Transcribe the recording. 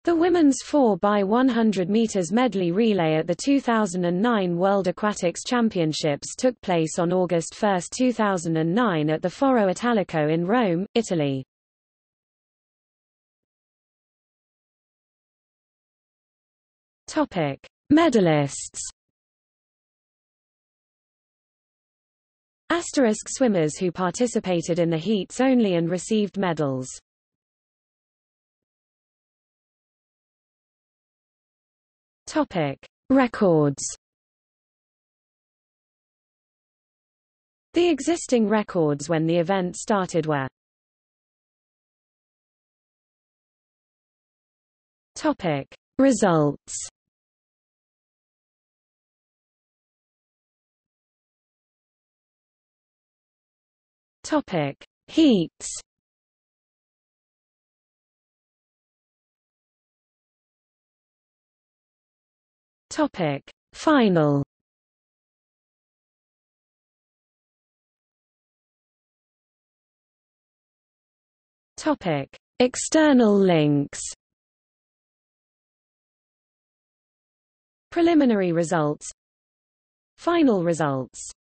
The women's 4x100 meters medley relay at the 2009 World Aquatics Championships took place on August 1, 2009 at the Foro Italico in Rome, Italy. Topic: Medalists. Asterisk swimmers who participated in the heats only and received medals. Topic: Records. The existing records when the event started were. Topic: Results. Topic: Heats. Topic: Final. Topic: External links. Preliminary results. Final results.